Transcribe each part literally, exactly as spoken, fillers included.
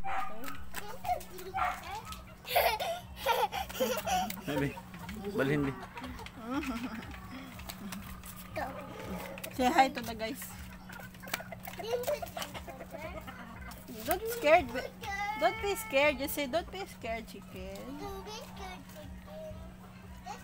Maybe. Balhin di. Say hi to the guys. Don't be scared. Don't be scared. Just say don't be scared, chicken. Don't be scared, chicken. That's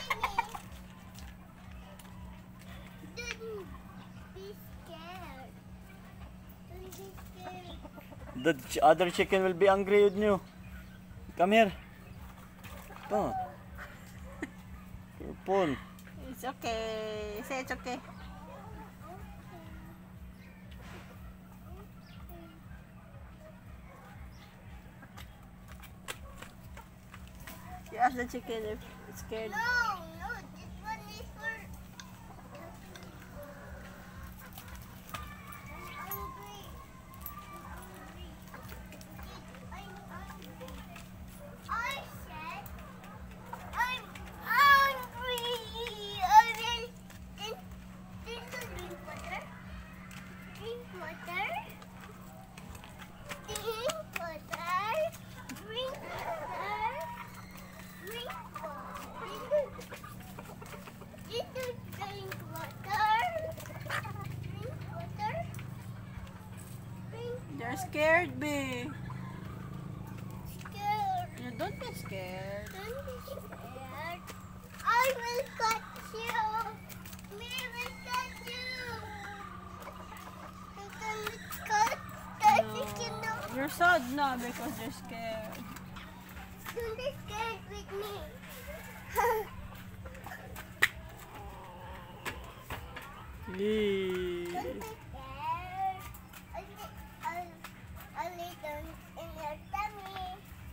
only me. Don't be scared. Don't be scared. The ch other chicken will be angry with you. Come here. Don't. Careful. It's okay. Say it's okay. You ask the chicken if it's scared. No, no, this one is for. I'm hungry. I'm hungry. I said I'm hungry. I will drink, drink, drink water. Drink water. Drink water. Drink water. Drink water. Did you drink water? Drink water. Drink They're scared, babe. scared. You don't be scared. Don't be scared. I will catch you. Me will catch you. You can catch the chicken now. You're sad now because you're scared. Don't be scared with me. Yay. Don't be scared. I'll, I'll, I'll lay down in your tummy.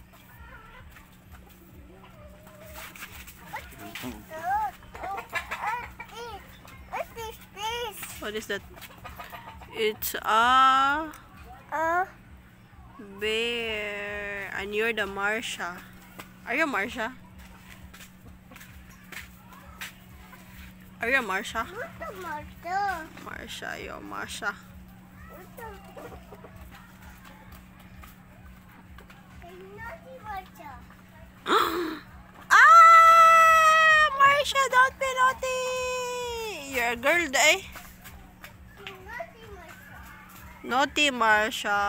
What is that? Oh, what is, what is this? What is that? It's a Uh, bear. And you're the Marsha. Are you Marsha? Are you Marsha? what's the matter? Marsha, you're Marsha. What's the... Hey, naughty Marsha. Ah! Marsha, don't be naughty! You're a girl, eh? Naughty Marsha. Naughty Marsha.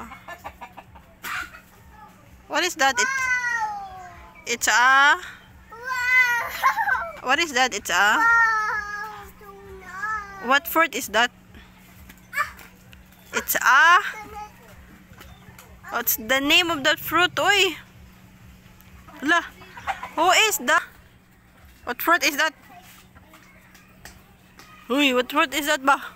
What is that? It, Wow! it's a... Wow! What is that? It's a... Wow! So nice. What fruit is that? It's a... What's the name of that fruit? Oy! Hala! Who is that? What fruit is that? Uy, what fruit is that ba?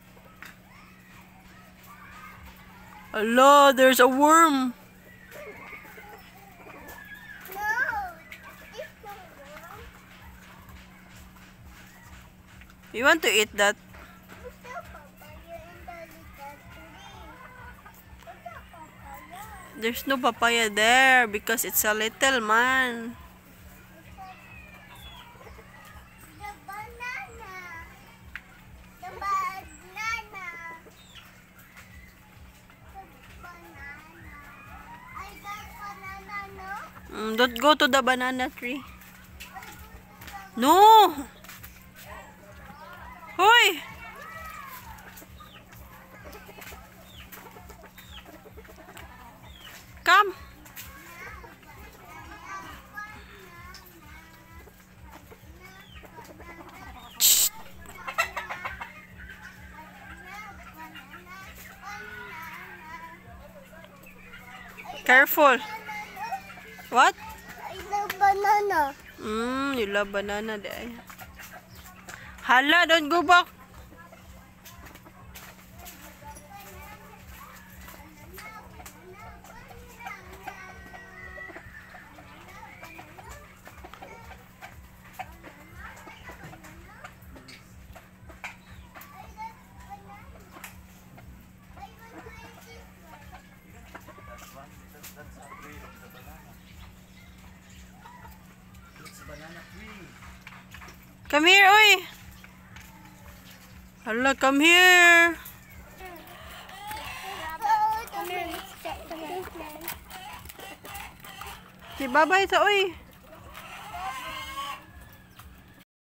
Hala, there's a worm. No, it's not wrong. You want to eat that? What's the papaya in the little tree? What's the papaya? There's no papaya there because it's a little man. The banana. The banana. The banana. I got banana, no? Mm, don't go to the banana tree. No! Hoy! Come! Shh. Careful. What? I love banana. Mm, you love banana day. Hala, don't go back. Come here, oi. Hala, come here. Come here, let's check. Di babay sa oy.